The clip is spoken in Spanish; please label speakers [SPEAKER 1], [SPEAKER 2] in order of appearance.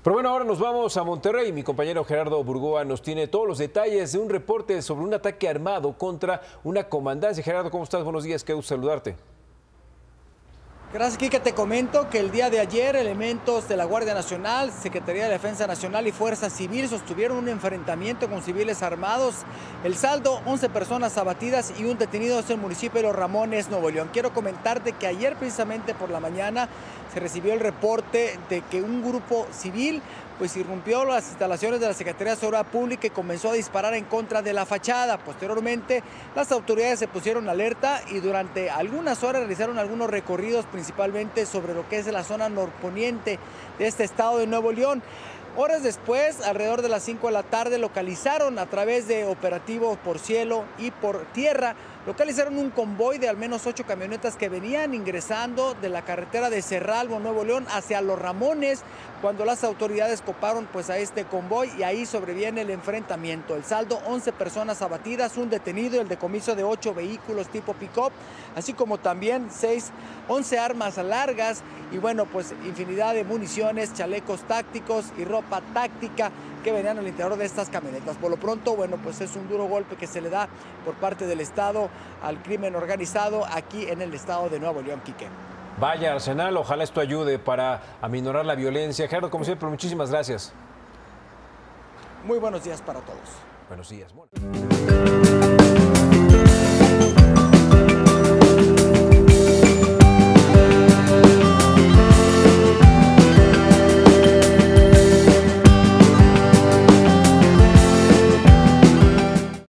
[SPEAKER 1] Pero bueno, ahora nos vamos a Monterrey. Mi compañero Gerardo Burgoa nos tiene todos los detalles de un reporte sobre un ataque armado contra una comandancia. Gerardo, ¿cómo estás? Buenos días, qué gusto saludarte.
[SPEAKER 2] Gracias, Kike. Te comento que el día de ayer elementos de la Guardia Nacional, Secretaría de Defensa Nacional y Fuerza Civil sostuvieron un enfrentamiento con civiles armados. El saldo, 11 personas abatidas y un detenido en el municipio de Los Ramones, Nuevo León. Quiero comentarte que ayer precisamente por la mañana se recibió el reporte de que un grupo civil irrumpió las instalaciones de la Secretaría de Seguridad Pública y comenzó a disparar en contra de la fachada. Posteriormente, las autoridades se pusieron alerta y durante algunas horas realizaron algunos recorridos, principalmente sobre lo que es la zona norponiente de este estado de Nuevo León. Horas después, alrededor de las 5 de la tarde, localizaron a través de operativos por cielo y por tierra, localizaron un convoy de al menos 8 camionetas que venían ingresando de la carretera de Cerralbo, Nuevo León, hacia Los Ramones, cuando las autoridades coparon a este convoy y ahí sobreviene el enfrentamiento. El saldo, 11 personas abatidas, un detenido, el decomiso de 8 vehículos tipo pick-up, así como también 11 armas largas y infinidad de municiones, chalecos tácticos y ropa táctica que venían al interior de estas camionetas. Por lo pronto, es un duro golpe que se le da por parte del Estado al crimen organizado aquí en el estado de Nuevo León, Quique.
[SPEAKER 1] Vaya arsenal, ojalá esto ayude para aminorar la violencia. Gerardo, como siempre, muchísimas gracias.
[SPEAKER 2] Muy buenos días para todos.
[SPEAKER 1] Buenos días. Bueno.